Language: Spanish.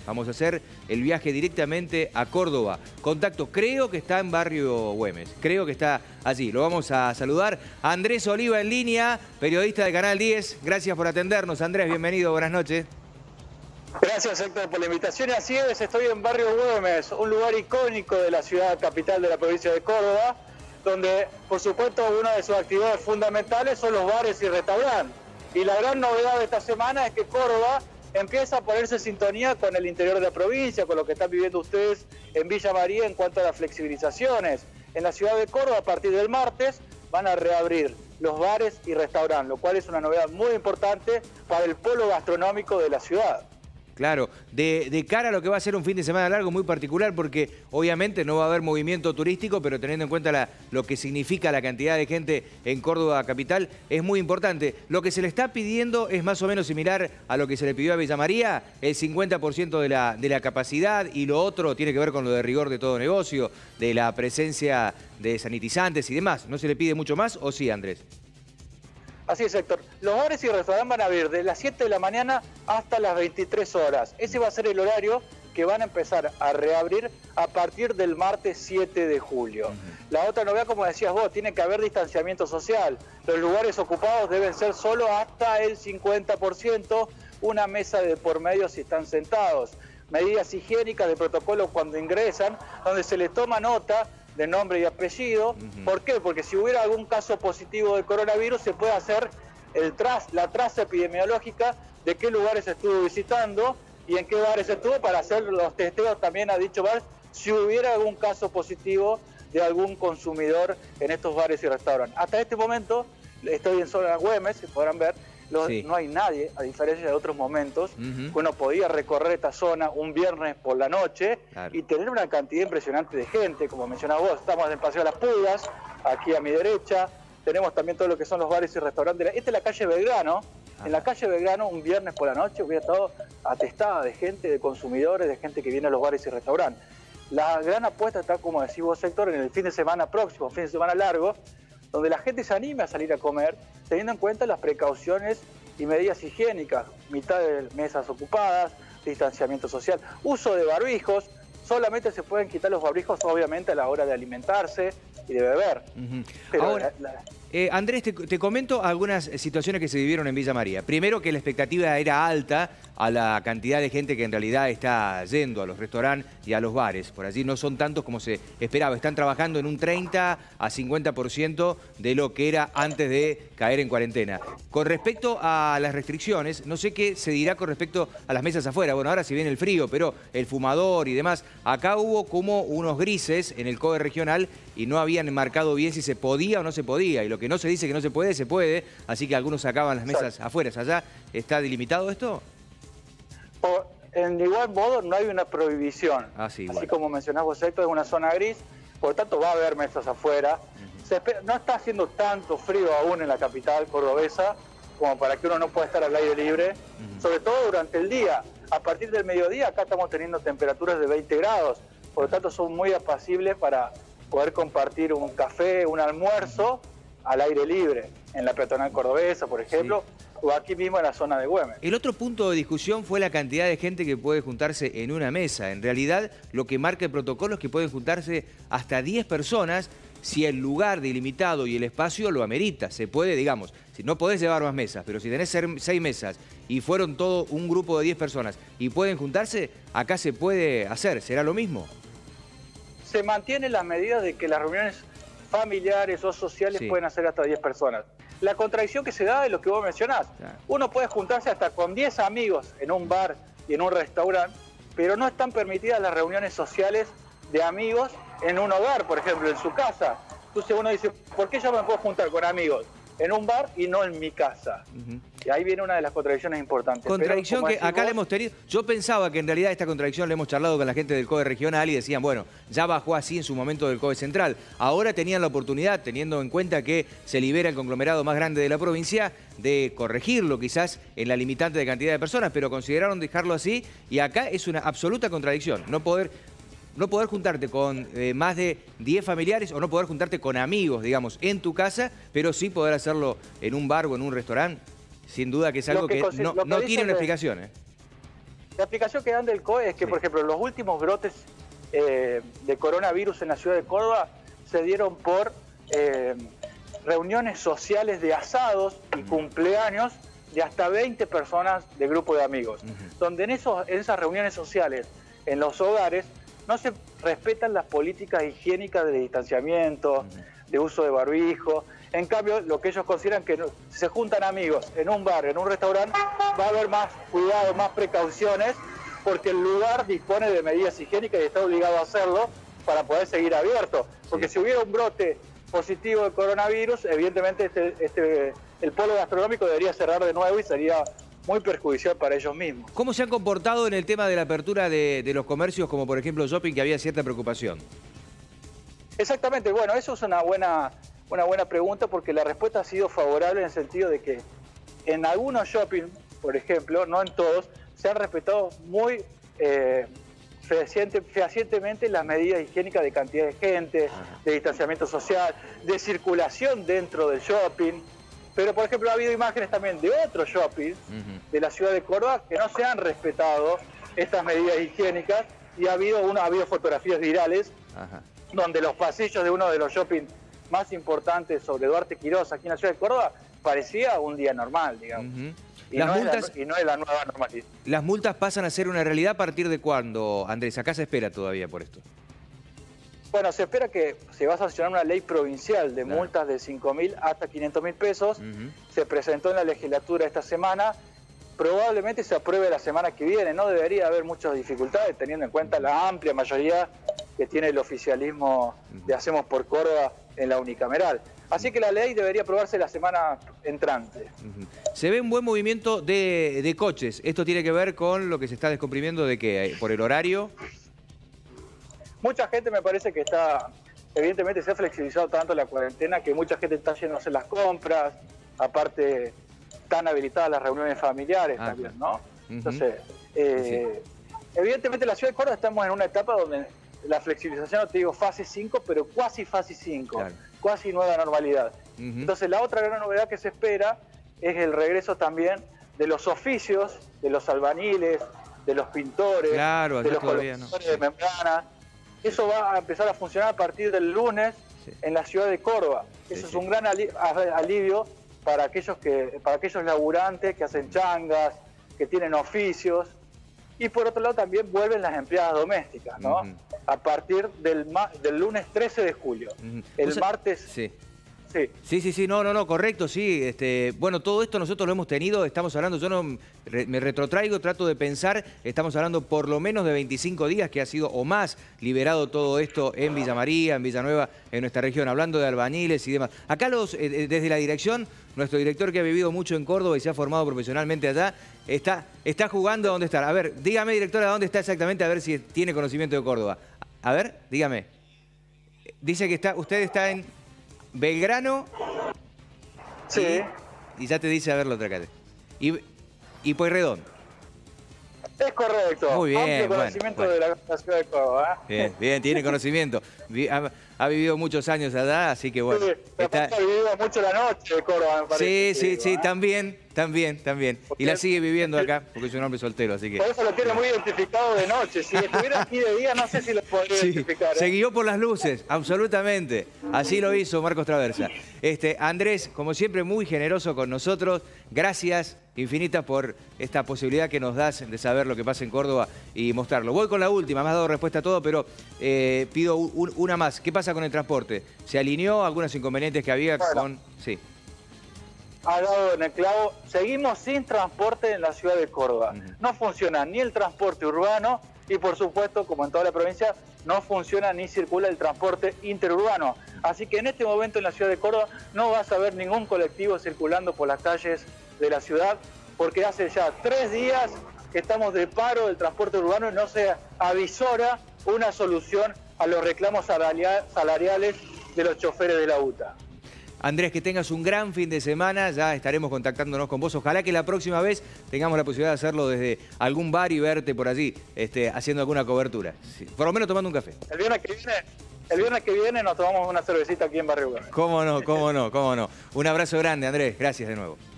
Vamos a hacer el viaje directamente a Córdoba. Contacto, creo que está en Barrio Güemes. Creo que está allí. Lo vamos a saludar. Andrés Oliva en línea, periodista de Canal 10. Gracias por atendernos. Andrés, bienvenido. Buenas noches. Gracias, Héctor, por la invitación. Así es, estoy en Barrio Güemes, un lugar icónico de la ciudad capital de la provincia de Córdoba, donde, por supuesto, una de sus actividades fundamentales son los bares y restaurantes. Y la gran novedad de esta semana es que Córdoba empieza a ponerse en sintonía con el interior de la provincia, con lo que están viviendo ustedes en Villa María en cuanto a las flexibilizaciones. En la ciudad de Córdoba, a partir del martes, van a reabrir los bares y restaurantes, lo cual es una novedad muy importante para el polo gastronómico de la ciudad. Claro, de cara a lo que va a ser un fin de semana largo muy particular, porque obviamente no va a haber movimiento turístico, pero teniendo en cuenta lo que significa la cantidad de gente en Córdoba capital, es muy importante. Lo que se le está pidiendo es más o menos similar a lo que se le pidió a Villa María, el 50% de la capacidad, y lo otro tiene que ver con lo de rigor de todo negocio, de la presencia de sanitizantes y demás. ¿No se le pide mucho más o sí, Andrés? Así es, Héctor. Los bares y restaurantes van a abrir de las 7 de la mañana hasta las 23 horas. Ese va a ser el horario que van a empezar a reabrir a partir del martes 7 de julio. La otra novedad, como decías vos, tiene que haber distanciamiento social. Los lugares ocupados deben ser solo hasta el 50%, una mesa de por medio si están sentados. Medidas higiénicas de protocolo cuando ingresan, donde se les toma nota de nombre y apellido. ¿Por qué? Porque si hubiera algún caso positivo de coronavirus, se puede hacer la traza epidemiológica de qué lugares estuvo visitando y en qué bares estuvo, para hacer los testeos también a dicho bar si hubiera algún caso positivo de algún consumidor en estos bares y restaurantes. Hasta este momento, estoy en zona Güemes, si podrán ver, sí. No hay nadie, a diferencia de otros momentos, que uno podía recorrer esta zona un viernes por la noche, claro, y tener una cantidad impresionante de gente. Como mencionás vos, estamos en el Paseo de las Pulgas, aquí a mi derecha, tenemos también todo lo que son los bares y restaurantes. Esta es la calle Belgrano. En la calle Belgrano, un viernes por la noche, hubiera estado atestada de gente, de consumidores, de gente que viene a los bares y restaurantes. La gran apuesta está, como decís vos, Héctor, en el fin de semana próximo, fin de semana largo, donde la gente se anime a salir a comer, teniendo en cuenta las precauciones y medidas higiénicas, mitad de mesas ocupadas, distanciamiento social, uso de barbijos. Solamente se pueden quitar los barbijos, obviamente, a la hora de alimentarse y de beber. Pero ahora, Andrés, te comento algunas situaciones que se vivieron en Villa María. Primero, que la expectativa era alta a la cantidad de gente que en realidad está yendo a los restaurantes y a los bares. Por allí no son tantos como se esperaba. Están trabajando en un 30 a 50% de lo que era antes de caer en cuarentena. Con respecto a las restricciones, no sé qué se dirá con respecto a las mesas afuera. Bueno, ahora si viene el frío, pero el fumador y demás. Acá hubo como unos grises en el COE regional y no habían marcado bien si se podía o no se podía. Y lo que no se dice que no se puede, se puede. Así que algunos sacaban las mesas afuera. ¿Allá está delimitado esto? En igual modo, no hay una prohibición. Sí, así como mencionás vos, Héctor, es una zona gris, por lo tanto va a haber mesas afuera. No está haciendo tanto frío aún en la capital cordobesa como para que uno no pueda estar al aire libre, sobre todo durante el día. A partir del mediodía acá estamos teniendo temperaturas de 20 grados, por lo tanto son muy apacibles para poder compartir un café, un almuerzo al aire libre, en la peatonal cordobesa, por ejemplo, o aquí mismo en la zona de Güemes. El otro punto de discusión fue la cantidad de gente que puede juntarse en una mesa. En realidad, lo que marca el protocolo es que pueden juntarse hasta 10 personas si el lugar delimitado y el espacio lo amerita. Se puede, digamos, si no podés llevar más mesas, pero si tenés 6 mesas y fueron todo un grupo de 10 personas y pueden juntarse, acá se puede hacer. ¿Será lo mismo? Se mantienen las medidas de que las reuniones familiares o sociales pueden hacer hasta 10 personas. La contradicción que se da es lo que vos mencionás. Claro. Uno puede juntarse hasta con 10 amigos en un bar y en un restaurante, pero no están permitidas las reuniones sociales de amigos en un hogar, por ejemplo, en su casa. Entonces uno dice, ¿por qué yo me puedo juntar con amigos en un bar y no en mi casa? Y ahí viene una de las contradicciones importantes. Contradicción que acá la hemos tenido. Yo pensaba que en realidad esta contradicción la hemos charlado con la gente del COE regional y decían, bueno, ya bajó así en su momento del COE central. Ahora tenían la oportunidad, teniendo en cuenta que se libera el conglomerado más grande de la provincia, de corregirlo quizás en la limitante de cantidad de personas, pero consideraron dejarlo así y acá es una absoluta contradicción. No poder juntarte con más de 10 familiares o no poder juntarte con amigos, digamos, en tu casa, pero sí poder hacerlo en un bar o en un restaurante. Sin duda que es algo que no tiene una explicación. La explicación que dan del COE es que, por ejemplo, los últimos brotes de coronavirus en la ciudad de Córdoba se dieron por reuniones sociales de asados y cumpleaños de hasta 20 personas de grupo de amigos, donde en esas reuniones sociales, en los hogares, no se respetan las políticas higiénicas de distanciamiento, de uso de barbijo. En cambio, lo que ellos consideran que si se juntan amigos en un bar, en un restaurante, va a haber más cuidado, más precauciones, porque el lugar dispone de medidas higiénicas y está obligado a hacerlo para poder seguir abierto. Porque si hubiera un brote positivo de coronavirus, evidentemente el polo gastronómico debería cerrar de nuevo y sería muy perjudicial para ellos mismos. ¿Cómo se han comportado en el tema de la apertura de los comercios, como por ejemplo shopping, que había cierta preocupación? Exactamente, bueno, eso es una buena pregunta, porque la respuesta ha sido favorable en el sentido de que en algunos shopping, por ejemplo, no en todos, se han respetado muy fehacientemente las medidas higiénicas de cantidad de gente, de distanciamiento social, de circulación dentro del shopping. Pero, por ejemplo, ha habido imágenes también de otros shopping de la ciudad de Córdoba que no se han respetado estas medidas higiénicas, y ha habido fotografías virales donde los pasillos de uno de los shopping más importantes sobre Duarte Quirós, aquí en la ciudad de Córdoba, parecía un día normal, digamos. Y no es la nueva normalidad. ¿Las multas pasan a ser una realidad a partir de cuándo, Andrés? Acá se espera todavía por esto. Bueno, se espera que se va a sancionar una ley provincial de multas de 5.000 hasta 500.000 pesos. Se presentó en la legislatura esta semana. Probablemente se apruebe la semana que viene. No debería haber muchas dificultades, teniendo en cuenta la amplia mayoría que tiene el oficialismo de Hacemos por Córdoba en la unicameral. Así que la ley debería aprobarse la semana entrante. Se ve un buen movimiento de coches. ¿Esto tiene que ver con lo que se está descomprimiendo de qué? ¿Por el horario? Mucha gente, me parece que evidentemente se ha flexibilizado tanto la cuarentena que mucha gente está yendo a hacer las compras, aparte están habilitadas las reuniones familiares también, ¿no? Entonces, evidentemente en la ciudad de Córdoba estamos en una etapa donde la flexibilización, no te digo fase 5, pero cuasi fase 5, cuasi nueva normalidad. Entonces la otra gran novedad que se espera es el regreso también de los oficios, de los albañiles, de los pintores, de los coloradores de membrana. Eso va a empezar a funcionar a partir del lunes en la ciudad de Córdoba. Eso es un gran alivio para aquellos laburantes que hacen changas, que tienen oficios. Y por otro lado también vuelven las empleadas domésticas, ¿no? A partir del lunes 13 de julio. El martes... Sí, no, correcto, sí. Bueno, todo esto nosotros lo hemos tenido, estamos hablando, yo no me retrotraigo, trato de pensar, estamos hablando por lo menos de 25 días que ha sido o más liberado todo esto en Villa María, en Villanueva, en nuestra región, hablando de albañiles y demás. Acá desde la dirección, nuestro director, que ha vivido mucho en Córdoba y se ha formado profesionalmente allá, está jugando a dónde está. A ver, dígame, directora, ¿dónde está exactamente? A ver si tiene conocimiento de Córdoba. A ver, dígame. Dice que usted está en Belgrano. Sí. Y ya te dice, a ver, la otra calle. Y Pueyrredón. Es correcto. Muy bien. Amplio conocimiento de la ciudad de Córdoba. Bien, tiene conocimiento. Ha vivido muchos años allá, así que bueno. Sí, ha vivido mucho la noche de Córdoba, me parece. Sí, también. Y la sigue viviendo acá, porque es un hombre soltero, así que... Por eso lo tiene muy identificado de noche. Si estuviera aquí de día, no sé si lo podría identificar. Se guió por las luces, absolutamente. Así lo hizo Marcos Traversa. Andrés, como siempre, muy generoso con nosotros. Gracias infinitas por esta posibilidad que nos das de saber lo que pasa en Córdoba y mostrarlo. Voy con la última, me has dado respuesta a todo, pero pido una más. ¿Qué pasa con el transporte? ¿Se alineó algunos inconvenientes que había con...? Sí. Ha dado en el clavo. Seguimos sin transporte en la ciudad de Córdoba. No funciona ni el transporte urbano y, por supuesto, como en toda la provincia, no funciona ni circula el transporte interurbano. Así que en este momento en la ciudad de Córdoba no vas a ver ningún colectivo circulando por las calles de la ciudad, porque hace ya 3 días que estamos de paro del transporte urbano y no se avisora una solución a los reclamos salariales de los choferes de la UTA. Andrés, que tengas un gran fin de semana, ya estaremos contactándonos con vos. Ojalá que la próxima vez tengamos la posibilidad de hacerlo desde algún bar y verte por allí, haciendo alguna cobertura. Sí, por lo menos tomando un café. El viernes que viene nos tomamos una cervecita aquí en Barrio Gómez. Cómo no. Un abrazo grande, Andrés. Gracias de nuevo.